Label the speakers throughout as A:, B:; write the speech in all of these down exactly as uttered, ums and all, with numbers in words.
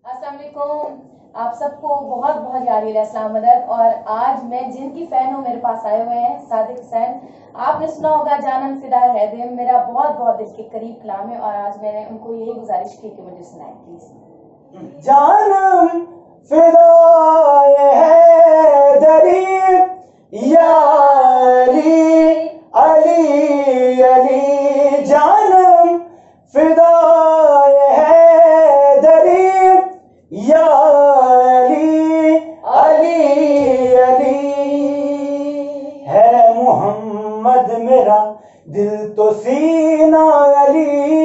A: السلام علیکم، آپ سب کو بہت بہت یاری علیہ السلام مدد. اور آج میں جن کی فین ہوں میرے پاس آئے ہوئے ہیں صادق حسین. آپ نے سنا ہوگا جانم فدا ہے دل، میرا بہت بہت دل کے قریب کلام ہے، اور آج میں نے ان کو یہی گزارش کی کہ مجھے سنائیں پلیز.
B: جانم فدا ہے دری یا علی علی علی، جانم فدا ہے دری یا علی علی علی، ہے محمد میرا دل تو سینہ علی،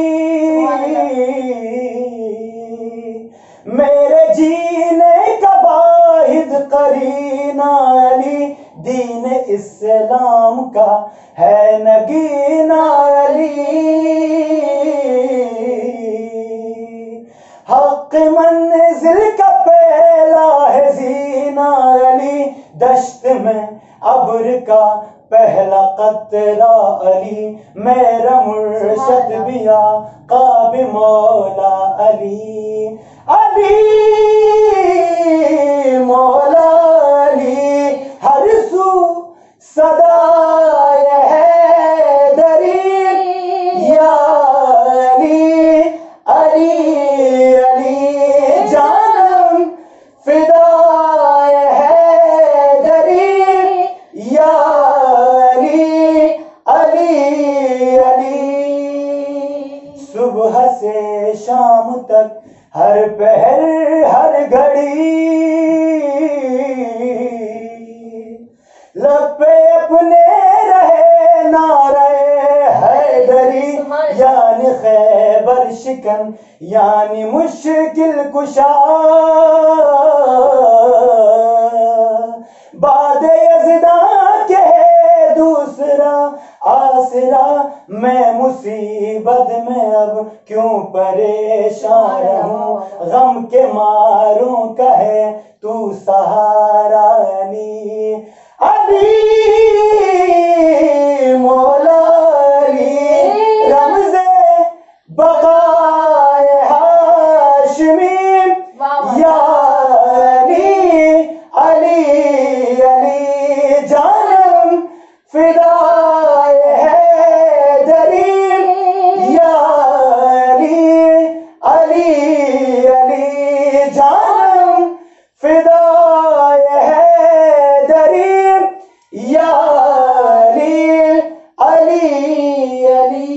B: میرے جینے کا واحد قرینہ علی، دین اسلام کا ہے نگینہ علی، حق منزل کا پہلا ہے زینہ علی، دشت میں ابر کا پہلا قطرہ علی، میرا مرشد بھی آقا بھی مولا علی، علی مولا علی، ہر سو صدا ہے دری یا علی علی علی، جانم فدا ہے دری یا علی علی علی، صبح سے شام تک ہر پہر ہر گھڑی لب پہ اپنے رہے نعرہ حیدری، یعنی خیبر شکن یعنی مشکل کشا، بعد یزداں کے دوسرا آسرا، میں مصیبت میں اب کیوں پریشان رہوں، غم کے ماروں کا ہے تو سہارا علی، علی مولا علی، رمز بقائے ہاشمی یا علی علی علی، جانم فدا ہے دری یا علی علی علی، جانم فدا ہے دری یا علی علی علی۔